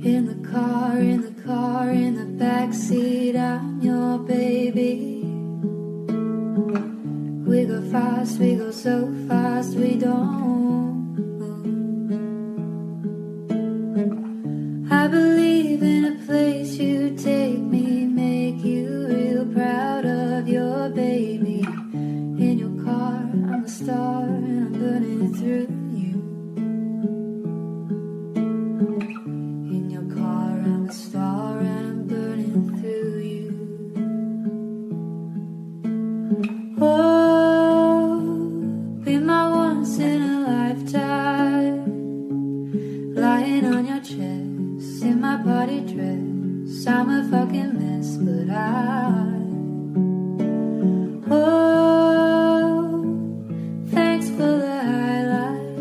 In the car, in the car, in the backseat, I'm your baby. We go fast, we go so fast, we don't move. I believe in a place you take me, make you real proud of your baby. In your car, I'm the star, and I'm burning through you. In your car, I'm the star, and I'm burning through you. Oh, be my once in a lifetime, lying on your chest in my party dress. I'm a fucking mess, but thanks for the highlight.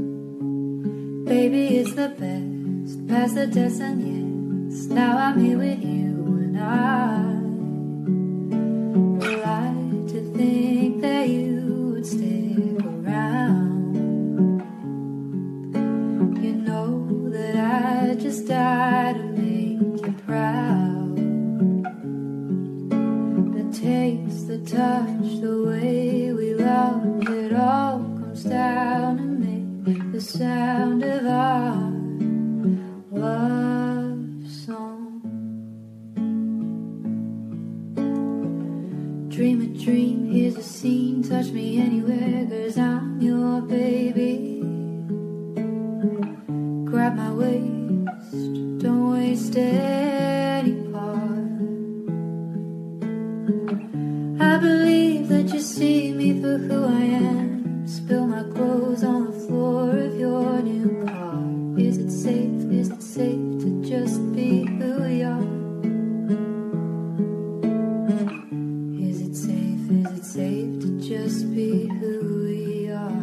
Baby, it's the best, past the test and yes. Now I'm here with you and I would like to think that you would stick around. You know that I just died to make you proud. The taste, the touch, the way we love, it all comes down to make the sound of our love song. Dream a dream, here's a scene, touch me anywhere, 'cause I'm your baby. Grab my waist, don't waste any part. I believe that you see me for who I am. Spill my clothes on the floor of your new car. Is it safe to just be who we are? Is it safe to just be who we are?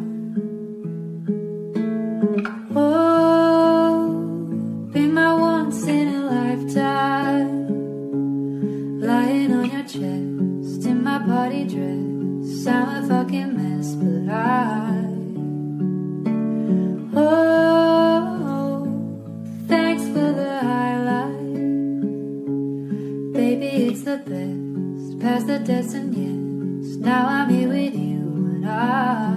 Oh, be my once in a lifetime, lying on your chest in my party dress. I'm a fucking mess, but thanks for the highlight. Baby, it's the best, past the test and yes. Now I'm here with you and I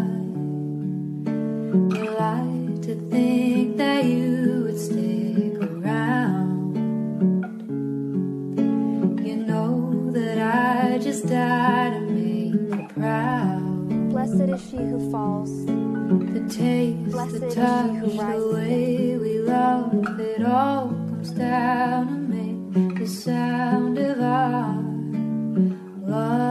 would like to think that you would stick around. You know that I just died to make you proud. Blessed is she who falls. The taste, Blessed the is she touch, who the rises. way we love, it all comes down to make the sound of our love.